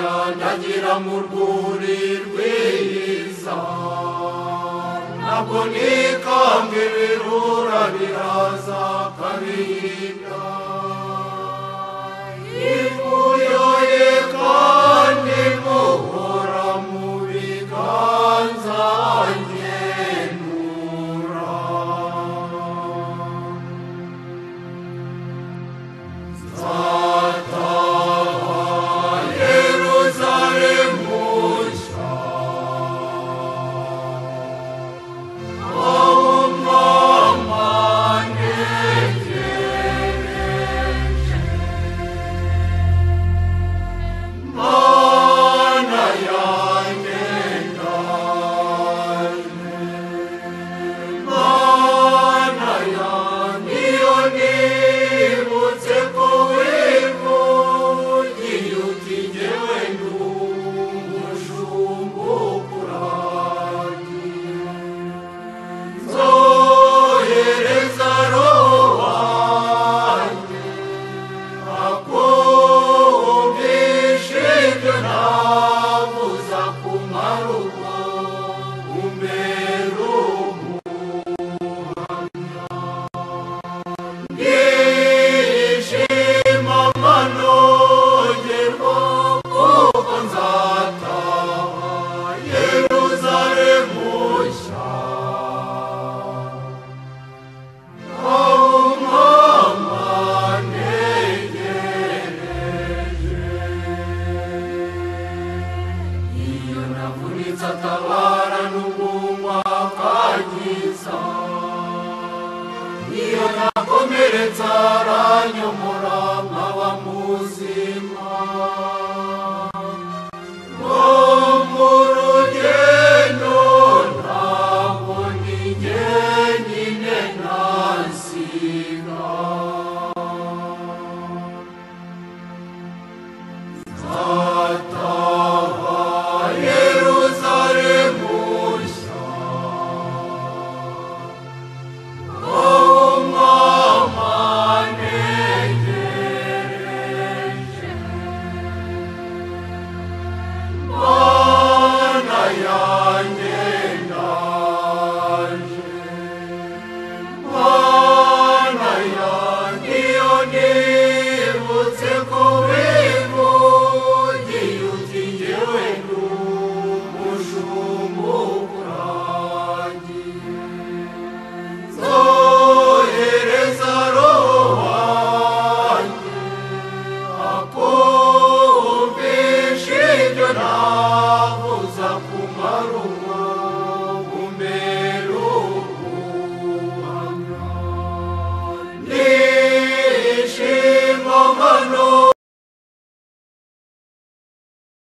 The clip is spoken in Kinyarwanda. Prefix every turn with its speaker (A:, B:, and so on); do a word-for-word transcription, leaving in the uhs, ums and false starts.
A: ndagira mu rwuri rwiza ntabwo nikanga ibirura biraza kabihinda ivuyoye kandi muhora mu biganza ngenura nzataha Yeruzalemu nshya aho mama ntegereje mana yanjye ndaje mana yanjye iyo nibutse ko wivugiye uti jyewe ndi umushumba ukuragiye nzohereza roho wanjye akumvishe ibyo navuza kumara ubwo umbera umuhamya ndishima amanogerwa kuko nzataha Yeruzalemu nshya aho mama ntegereje iyo navunitse atabara n'ubwungwa akagiza iyo nakomeretse aranyomora